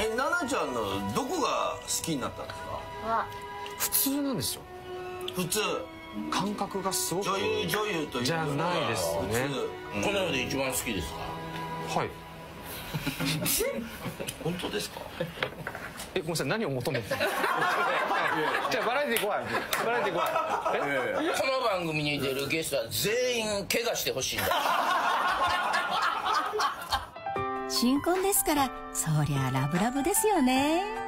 奈々ちゃんのどこが好きになったんですか？ 普通なんですよ。 普通。 感覚がすごく女優というじゃないですね。 この世で一番好きですか？ はい。 本当ですか？ ごめんなさい、何を求めてる？じゃあバラエティー怖い。バラエティー怖い。 この番組に出るゲストは全員怪我してほしいんだ。 新婚ですから、そりゃラブラブですよね。